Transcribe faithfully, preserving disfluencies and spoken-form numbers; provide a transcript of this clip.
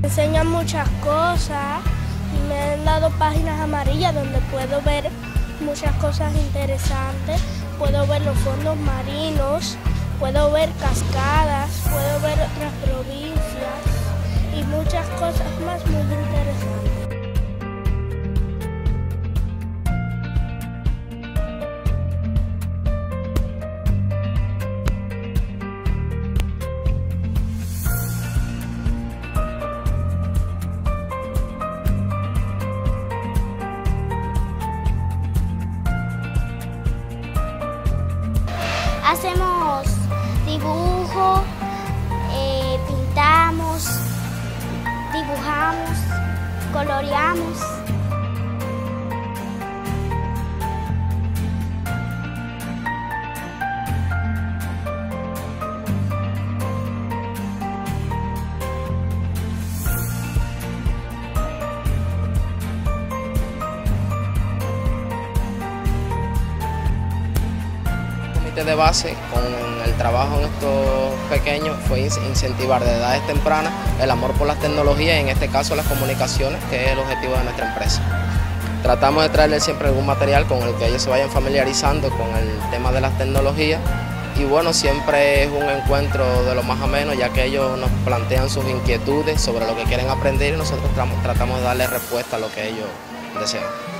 Enseñan muchas cosas y me han dado páginas amarillas donde puedo ver muchas cosas interesantes. Puedo ver los fondos marinos, puedo ver cascadas, puedo ver otras provincias y muchas cosas más muy interesantes. Hacemos dibujo, eh, pintamos, dibujamos, coloreamos. De base con el trabajo en estos pequeños fue incentivar desde edades tempranas el amor por las tecnologías y en este caso las comunicaciones, que es el objetivo de nuestra empresa. Tratamos de traerles siempre algún material con el que ellos se vayan familiarizando con el tema de las tecnologías y bueno, siempre es un encuentro de lo más ameno, ya que ellos nos plantean sus inquietudes sobre lo que quieren aprender y nosotros tratamos de darles respuesta a lo que ellos desean.